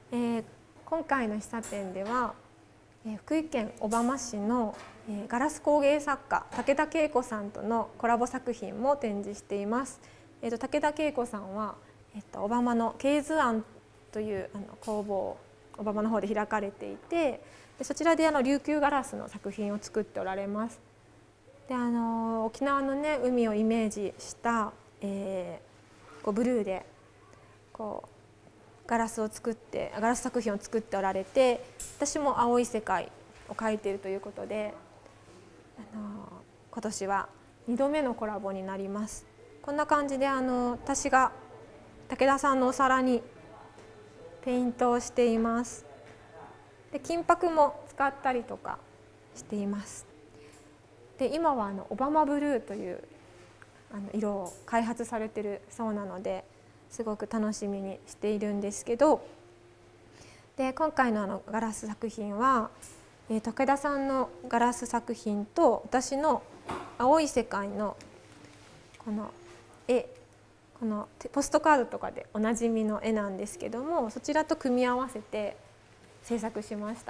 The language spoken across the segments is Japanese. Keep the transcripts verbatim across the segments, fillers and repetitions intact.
えー、今回の喫茶店では、えー、福井県小浜市の、えー、ガラス工芸作家武田恵子さんとのコラボ作品も展示しています。えー、と武田恵子さんは、えー、と小浜のケイズ庵というあの工房を小浜の方で開かれていて、でそちらであの琉球ガラスの作品を作っておられます。であの沖縄の、ね、海をイメージした、えー、こうブルーでこうガラスを作ってガラス作品を作っておられて、私も青い世界を描いているということで、あの今年はにどめのコラボになります。こんな感じであの私が武田さんのお皿にペイントをしています。で金箔も使ったりとかしています。で今はあのオバマブルーというあの色を開発されているそうなので、すごく楽しみにしているんですけど、で今回のあのガラス作品は、えー、武田さんのガラス作品と私の青い世界のこの絵、このポストカードとかでおなじみの絵なんですけども、そちらと組み合わせて制作しました。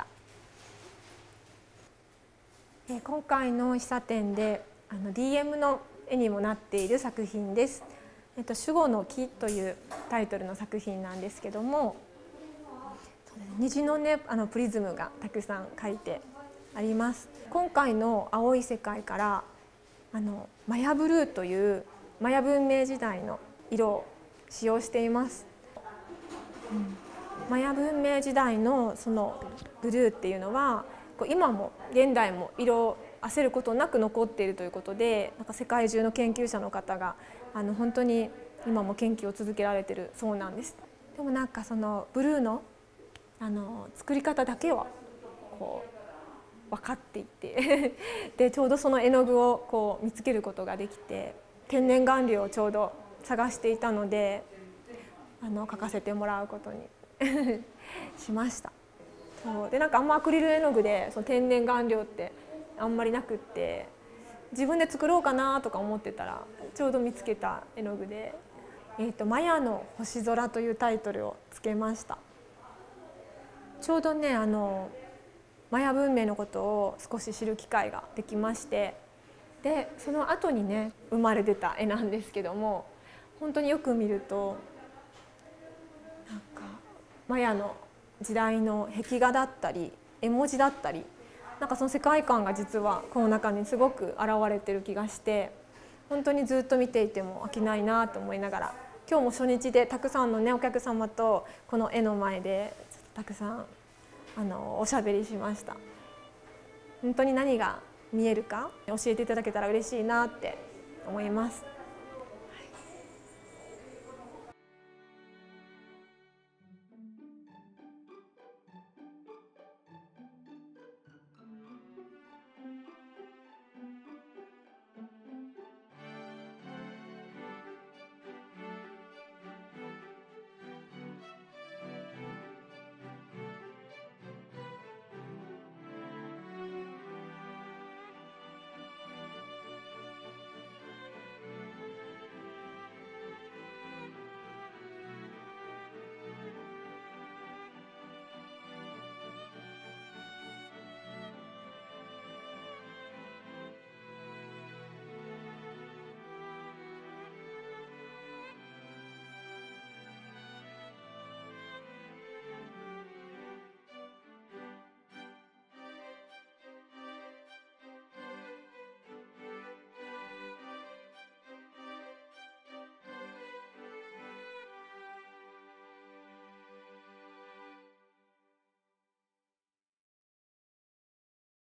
えー、今回の喫茶店であの ディーエム の絵にもなっている作品です。えっと、守護の木というタイトルの作品なんですけども、虹のねあのプリズムがたくさん描いてあります。今回の青い世界からあのマヤブルーというマヤ文明時代の色を使用しています。うん、マヤ文明時代のそのブルーっていうのはこう今も現代も色をあせることなく残っているということで、なんか世界中の研究者の方があの本当に今も研究を続けられているそうなんです。でもなんかそのブルーのあの作り方だけはこう分かっていてでちょうどその絵の具をこう見つけることができて、天然顔料をちょうど探していたのであの描かせてもらうことにしました。そうでなんかあんまアクリル絵の具でその天然顔料ってあんまりなくって、自分で作ろうかなとか思ってたらちょうど見つけた絵の具で「えーと、マヤの星空」というタイトルをつけました。ちょうどねあのマヤ文明のことを少し知る機会ができまして、でその後にね生まれ出た絵なんですけども、本当によく見るとなんかマヤの時代の壁画だったり絵文字だったり、なんかその世界観が実はこの中にすごく現れてる気がして、本当にずっと見ていても飽きないなと思いながら、今日も初日でたくさんのねお客様とこの絵の前でたくさんあのおしゃべりしました。本当に何が見えるか教えていただけたら嬉しいなって思います。